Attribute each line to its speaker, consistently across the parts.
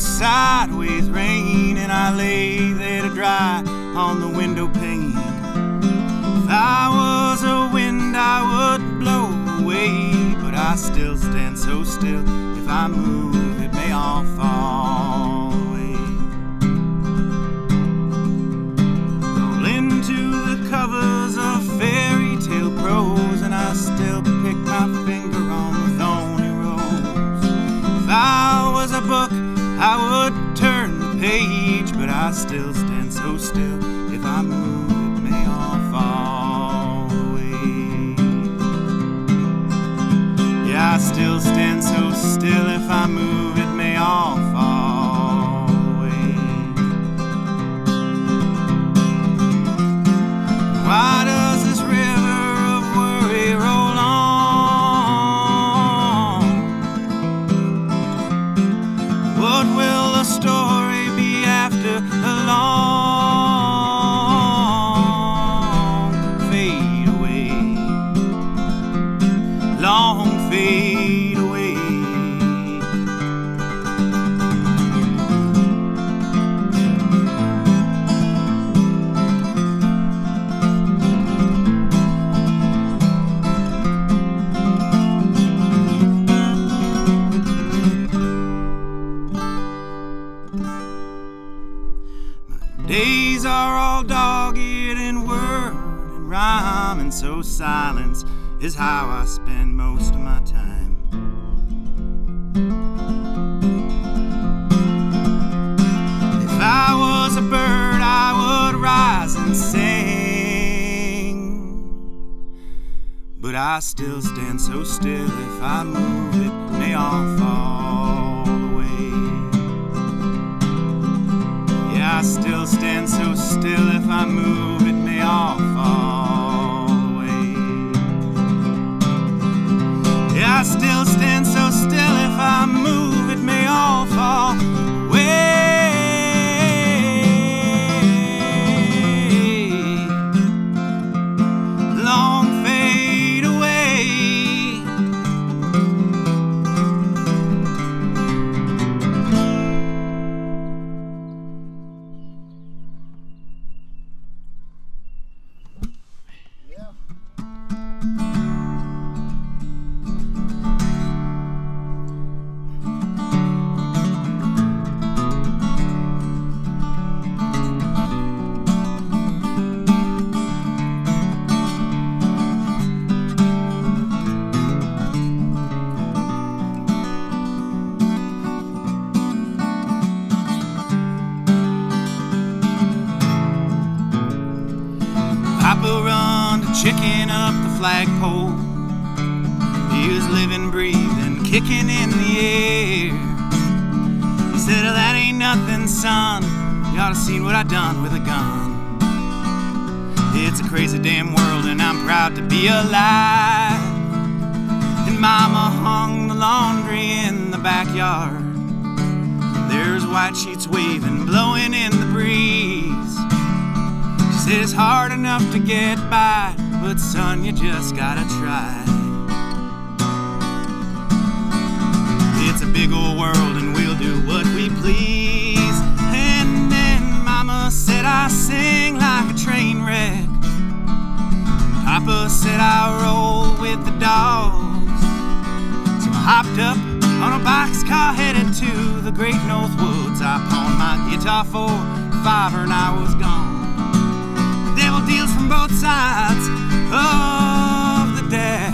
Speaker 1: sideways rain, and I lay there to dry on the window pane. If I was a wind, I would blow away, but I still stand so still. If I move, it may all fall away. Roll into the covers of fairy tale prose, and I still pick my finger on the thorny rose. If I was a book, I would turn the page, but I still stand so still. If I move, it may all fall away. Yeah, I still stand so still. If I move, it may all fall away. Why does this river of worry roll on? What will the story be after the long fade away? Long fade away. Days are all dog-eared in word and rhyme, and so silence is how I spend most of my time. If I was a bird, I would rise and sing, but I still stand so still. If I move, it may all fall away. I still stand so still. If I move, it may all fall away. Yeah, I still stand so still. If I move, it may all fall away. Long fade away. Papa run to chicken up the flagpole. He was living, breathing, kicking in the air. He said, oh, that ain't nothing, son. You ought to seen what I done with a gun. It's a crazy damn world, and I'm proud to be alive. And Mama hung the laundry in the backyard. There's white sheets waving, blowing in the breeze. She said it's hard enough to get by, but son, you just gotta try. It's a big old world, and we'll do what we please. And then Mama said I sing like a train wreck. Papa said I roll with the dogs. So I hopped up on a boxcar headed to the great North Woods. I pawned my guitar for $5 and I was gone. The devil deals from both sides of the deck.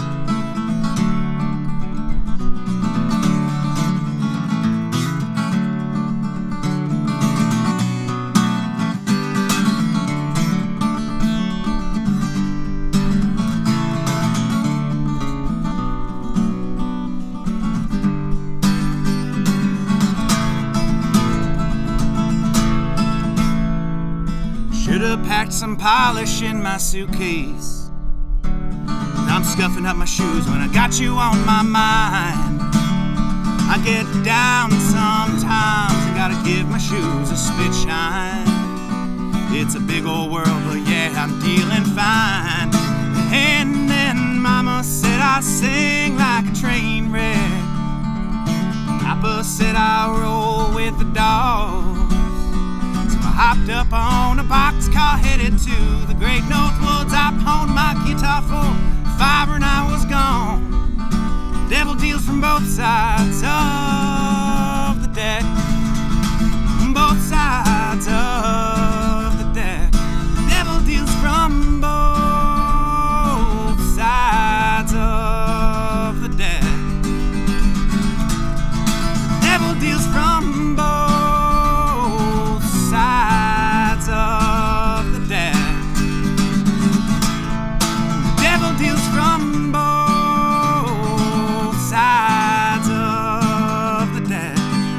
Speaker 1: Should've packed some polish in my suitcase. I'm scuffing up my shoes when I got you on my mind. I get down sometimes and gotta give my shoes a spit shine. It's a big old world, but yeah, I'm dealing fine. And then Mama said I sing like a train wreck. Papa said I roll with the dogs. So I hopped up on a boxcar headed to the great North Woods. I pawned my guitar for $5 and I was gone. Devil deals from both sides of the deck. Both sides of the deck. Devil deals from both sides of the deck. Devil deals from both sides of the deck. Devil deals from both sides of the deck.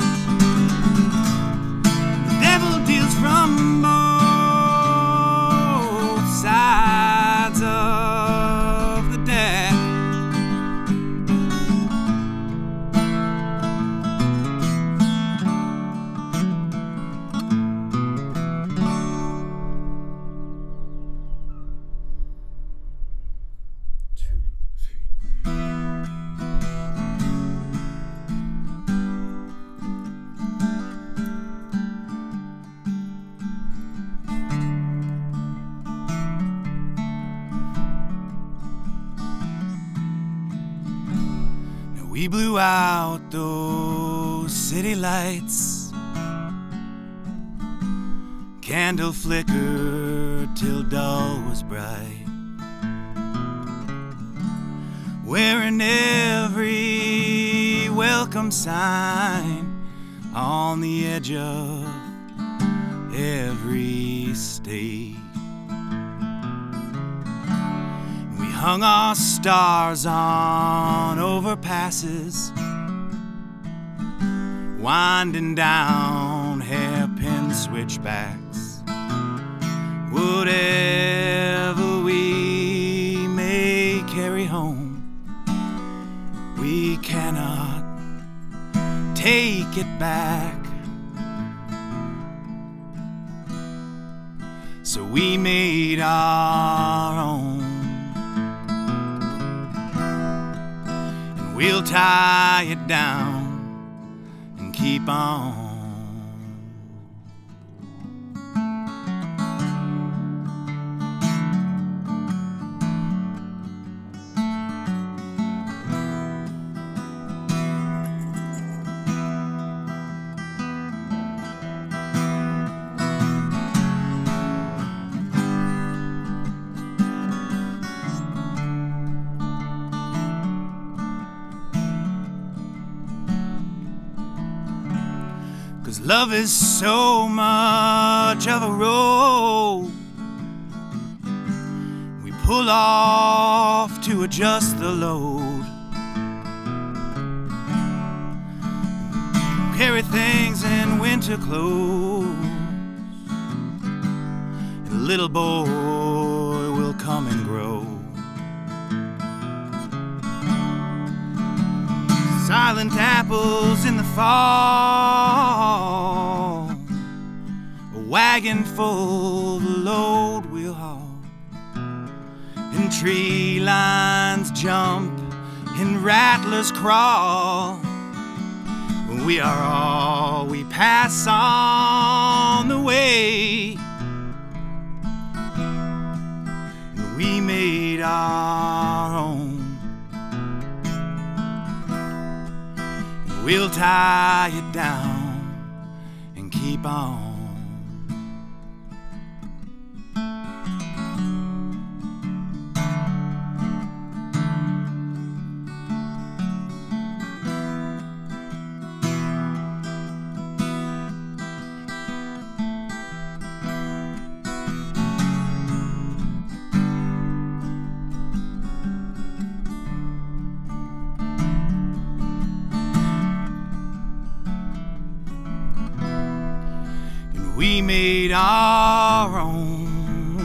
Speaker 1: Devil deals from both sides of the deck. We blew out those city lights. Candle flickered till dull was bright. Wearing every welcome sign on the edge of every state. Hung our stars on overpasses, winding down hairpin switchbacks. Whatever we may carry home, we cannot take it back. So we made our own. We'll tie it down and keep on. 'Cause love is so much of a road we pull off to adjust the load. Carry things in winter clothes, and a little boy will come and grow. Silent apples in the fall, a wagon full, the load we'll haul. And tree lines jump and rattlers crawl. We are all we pass on the way. And we made our own. We'll tie it down and keep on. We made our own.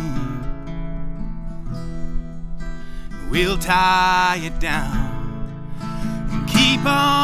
Speaker 1: We'll tie it down and keep on.